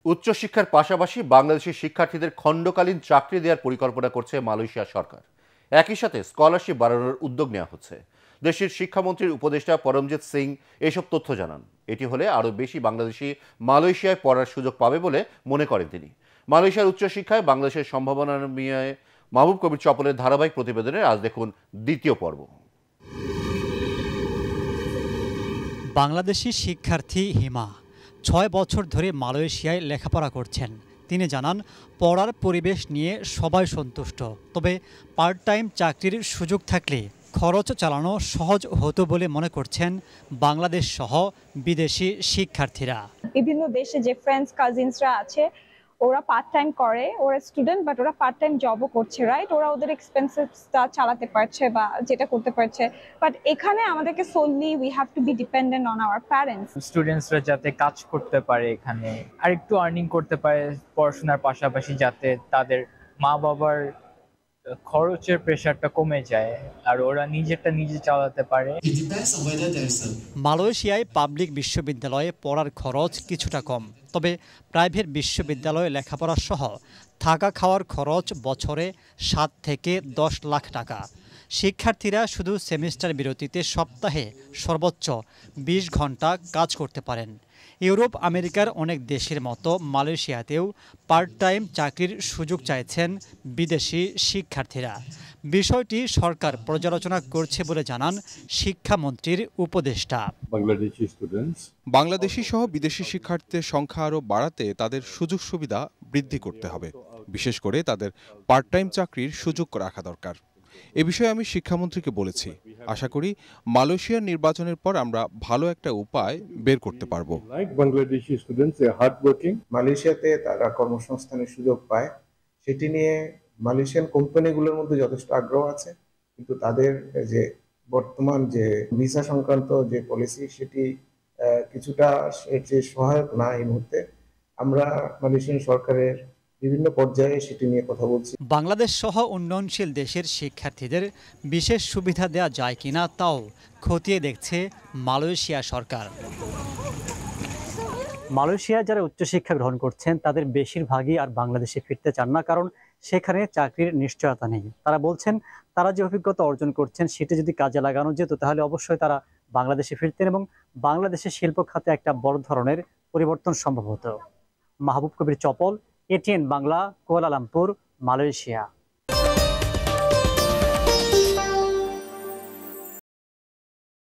উচ্চশিক্ষার পাশাপাশি বাংলাদেশি শিক্ষার্থীদের খণ্ডকালীন চাকরি দেওয়ার পরিকল্পনা করছে মালয়েশিয়া সরকার। একই সাথে স্কলারশিপ বাড়ানোর উদ্যোগ নেওয়া হচ্ছে। দেশের শিক্ষামন্ত্রীর উপদেষ্টা পরমজিৎ সিং এসব তথ্য জানান। এটি হলে আরও বেশি বাংলাদেশি মালয়েশিয়ায় পড়ার সুযোগ পাবে বলে মনে করেন তিনি। মালয়েশিয়ার উচ্চশিক্ষায় বাংলাদেশের সম্ভাবনা নিয়ে মাহবুব কবির চপলের ধারাবাহিক প্রতিবেদনে আজ দেখুন দ্বিতীয় পর্ব। বাংলাদেশি শিক্ষার্থী হিমা ৬ বছর ধরে মালয়েশিয়ায় লেখাপড়া করছেন। তিনি জানান, পড়ার পরিবেশ নিয়ে সবাই সন্তুষ্ট, তবে পার্ট টাইম চাকরির সুযোগ থাকলে খরচ চালানো সহজ হতো বলে মনে করছেন বাংলাদেশ সহ বিদেশি শিক্ষার্থীরা। বিভিন্ন দেশে যে ফ্রেন্ডস কাজিনসরা আছে ওরা পার্ট টাইম করে, ওরা স্টুডেন্ট বাট ওরা পার্ট টাইম জবও করছে, রাইট? ওরা ওদের এক্সপেন্সেসটা চালাতে পারছে বা যেটা করতে পারছে। বাট এখানে আমাদেরকে solely we have to be dependent on our parents. স্টুডেন্টসরা যাতে কাজ করতে পারে, এখানে আর একটু আর্নিং করতে পারে পড়াশোনার পাশাপাশি, যাতে তাদের মা বাবার খরচের প্রেশারটা কমে যায় আর ওরা নিজেরটা নিজে চালাতে পারে। মালয়েশিয়ায় পাবলিক বিশ্ববিদ্যালয়ে পড়ার খরচ কিছুটা কম, তবে প্রাইভেট বিশ্ববিদ্যালয়ে লেখাপড়া সহ থাকা খাওয়ার খরচ বছরে ৭ থেকে ১০ লাখ টাকা। শিক্ষার্থীরা শুধু সেমিস্টার বিরতিতে সপ্তাহে সর্বোচ্চ ২০ ঘন্টা কাজ করতে পারেন। ইউরোপ আমেরিকার অনেক দেশের মতো মালয়েশিয়াতেও পার্ট টাইম চাকরির সুযোগ চাইছেন বিদেশি শিক্ষার্থীরা। বিষয়টি সরকার পর্যালোচনা করছে বলে জানান শিক্ষামন্ত্রীর উপদেষ্টা। বাংলাদেশি সহ বিদেশি শিক্ষার্থীদের সংখ্যা আরও বাড়াতে তাদের সুযোগ সুবিধা বৃদ্ধি করতে হবে। বিশেষ করে তাদের পার্ট টাইম চাকরির সুযোগ রাখা দরকার। এ বিষয়ে আমি শিক্ষামন্ত্রীকে বলেছি। আশা করি মালয়েশিয়ার নির্বাচনের পর আমরা ভালো একটা উপায় বের করতে পারবো। মালয়েশিয়াতে তারা কর্মসংস্থানের সুযোগ পায়, সেটি নিয়ে মালয়েশিয়ান কোম্পানিগুলোর মধ্যে যথেষ্ট আগ্রহ আছে, কিন্তু তাদের যে বর্তমান যে ভিসা সংক্রান্ত যে পলিসি সেটি কিছুটা যে সহায়ক না এই মুহূর্তে। আমরা মালয়েশিয়ান সরকারের বিভিন্ন পর্যায়ে সেটি নিয়ে কথা বলছি। বাংলাদেশ সহ উন্নয়নশীল দেশের শিক্ষার্থীদের বিশেষ সুবিধা দেওয়া যায় কিনা তাও খতিয়ে দেখছে মালয়েশিয়া সরকার। মালয়েশিয়ায় যারা উচ্চশিক্ষা গ্রহণ করছেন তাদের বেশিরভাগই আর বাংলাদেশে ফিরতে চান না, কারণ সেখানে চাকরির নিশ্চয়তা নেই। তারা বলছেন তারা যে অভিজ্ঞতা অর্জন করছেন সেটি যদি কাজে লাগানো যেত তাহলে অবশ্যই তারা বাংলাদেশে ফিরতেন এবং বাংলাদেশের শিল্প খাতে একটা বড় ধরনের পরিবর্তন সম্ভব হতো। Mahbub Kabir Chapal, ATN Bangla, Kuala Lumpur, Malaysia.